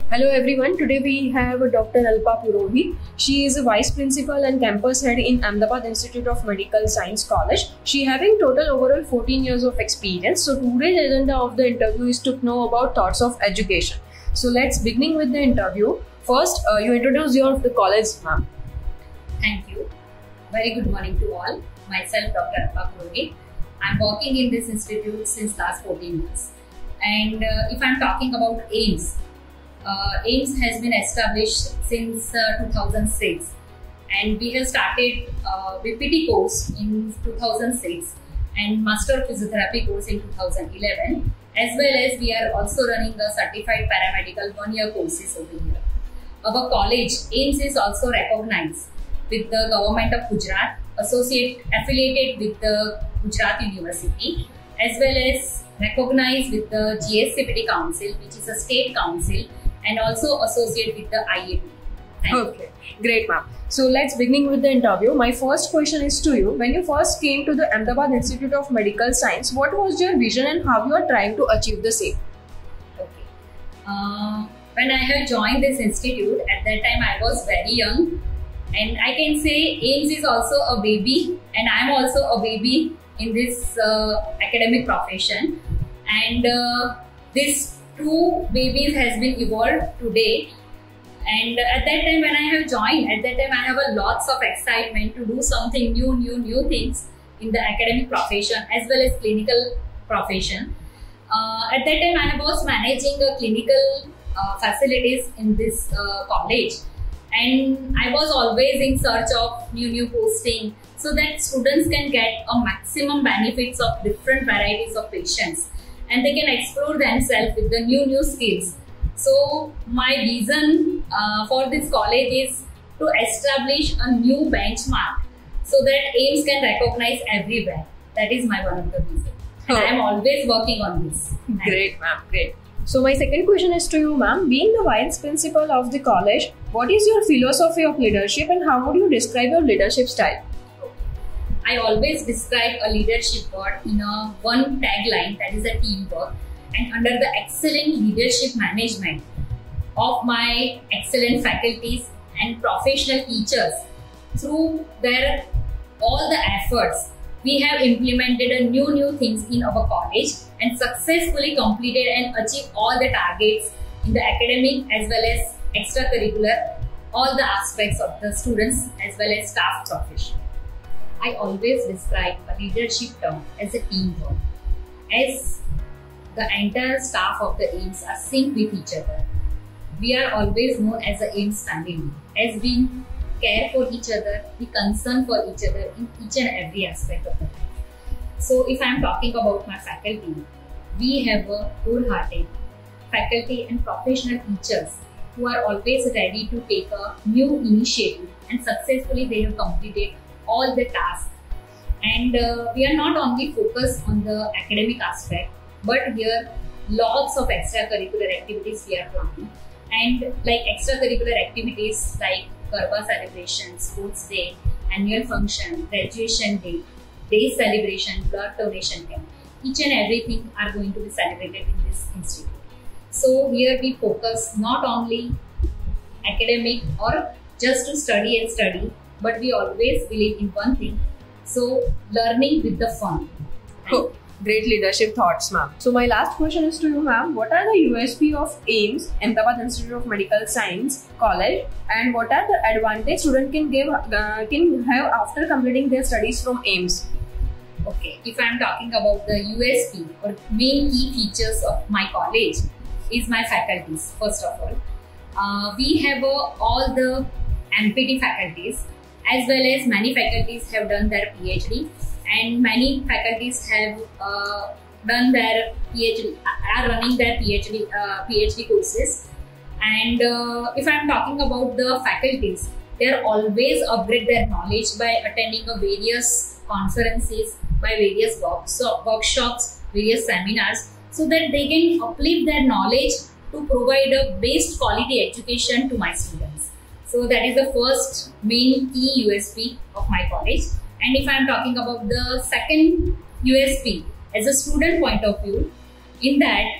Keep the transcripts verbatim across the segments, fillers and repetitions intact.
Hello everyone, today we have Doctor Alpa Purohit. She is a Vice Principal and Campus Head in Ahmedabad Institute of Medical Science College. She having total overall fourteen years of experience. So today's agenda of the interview is to know about thoughts of education. So let's begin with the interview. First, uh, you introduce your the college, ma'am. Thank you. Very good morning to all. Myself, Doctor Alpa Purohit. I'm working in this institute since last fourteen years. And uh, if I'm talking about AIIMS, uh, AIIMS has been established since uh, two thousand six, and we have started uh, B P T course in two thousand six and Master of Physiotherapy course in two thousand eleven, as well as we are also running the Certified Paramedical one-year courses over here. Our college, AIIMS, is also recognized with the Government of Gujarat, associate affiliated with the Gujarat University, as well as recognized with the G S C P T Council, which is a state council, and also associated with the I A P. Okay, great, ma'am. So let's begin with the interview. My first question is to you. When you first came to the Ahmedabad Institute of Medical Science, what was your vision and how you are trying to achieve the same? Okay. Uh, when I have joined this institute, at that time I was very young, and I can say AIIMS is also a baby, and I am also a baby in this uh, academic profession. And uh, this two babies has been evolved today. And at that time when I have joined, at that time I have a lots of excitement to do something new, new, new things in the academic profession as well as clinical profession. Uh, at that time I was managing a clinical uh, facilities in this uh, college, and I was always in search of new, new posting so that students can get a maximum benefits of different varieties of patients, and they can explore themselves with the new, new skills. So my vision uh, for this college is to establish a new benchmark so that AIIMS can recognize everywhere. That is my one of the vision. And Oh. I am always working on this. Great, ma'am. Great. So my second question is to you, ma'am. Being the vice principal of the college, what is your philosophy of leadership and how would you describe your leadership style? I always describe a leadership word in a one tagline, that is a teamwork. And under the excellent leadership management of my excellent faculties and professional teachers, through their all the efforts, we have implemented a new new things in our college and successfully completed and achieved all the targets in the academic as well as extracurricular, all the aspects of the students as well as staff profession. I always describe a leadership term as a teamwork, as the entire staff of the AIIMS are synced with each other. We are always known as the AIIMS family, as we care for each other, we concern for each other in each and every aspect of the life. So if I am talking about my faculty, we have a wholehearted faculty and professional teachers who are always ready to take a new initiative, and successfully they have completed all the tasks. And uh, we are not only focused on the academic aspect, but here lots of extracurricular activities we are planning. And like extracurricular activities like Garba celebration, sports day, annual function, graduation day, day celebration, blood donation camp, each and everything are going to be celebrated in this institute. So here we focus not only academic or just to study and study, but we always believe in one thing, so learning with the fun. Oh, great leadership thoughts, ma'am. So my last question is to you, ma'am. What are the U S P of AIIMS, Ahmedabad Institute of Medical Science College, and what are the advantage student can give uh, can have after completing their studies from AIIMS? Okay, if I am talking about the U S P or main key features of my college, is my faculties. First of all, uh, we have uh, all the M P T faculties, as well as many faculties have done their PhD, and many faculties have uh, done their PhD, are running their PhD uh, PhD courses. And uh, if I am talking about the faculties, they are always upgrade their knowledge by attending a various conferences, by various workshop, workshops, various seminars, so that they can uplift their knowledge to provide a best quality education to my students. So that is the first main key U S P of my college. And if I am talking about the second U S P as a student point of view, in that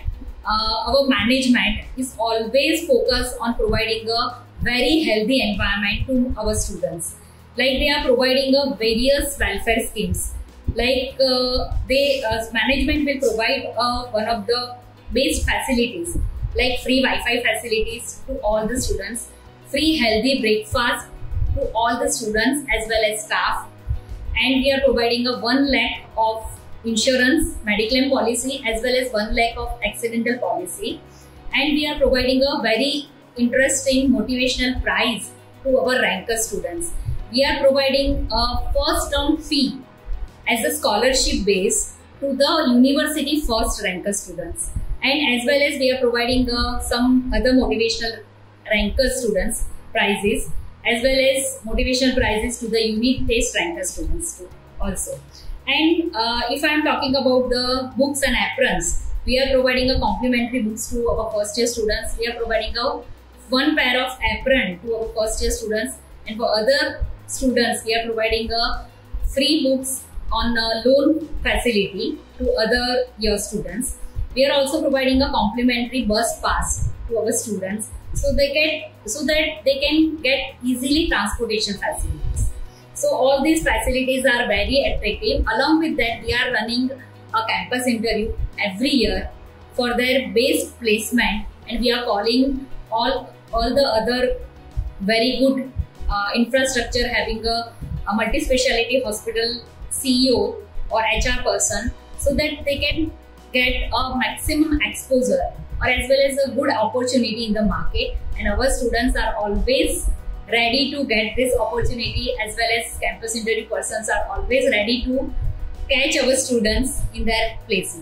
uh, our management is always focused on providing a very healthy environment to our students. Like they are providing a various welfare schemes. Like uh, they uh, management will provide uh, one of the base facilities, like free Wi-Fi facilities to all the students, free healthy breakfast to all the students as well as staff, and we are providing a one lakh of insurance mediclaim policy as well as one lakh of accidental policy, and we are providing a very interesting motivational prize to our ranker students. We are providing a first term fee as a scholarship base to the university first ranker students, and as well as we are providing uh, some other motivational ranker students prizes as well as motivational prizes to the unit test ranker students too also. And uh, if I am talking about the books and aprons, we are providing a complimentary books to our first year students. We are providing a one pair of apron to our first year students, and for other students we are providing a free books on a loan facility to other year students. We are also providing a complimentary bus pass to our students so they get so that they can get easily transportation facilities. So all these facilities are very attractive. Along with that, we are running a campus interview every year for their base placement, and we are calling all all the other very good uh, infrastructure having a, a multi-speciality hospital C E O or H R person, so that they can get a maximum exposure or as well as a good opportunity in the market. And our students are always ready to get this opportunity, as well as campus interview persons are always ready to catch our students in their placement.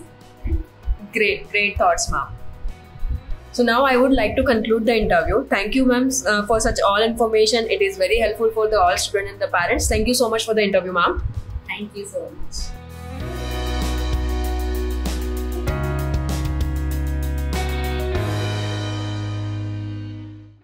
Great, great thoughts, ma'am. So now I would like to conclude the interview. Thank you, ma'am, uh, for such all information. It is very helpful for the all students and the parents. Thank you so much for the interview, ma'am. Thank you so much.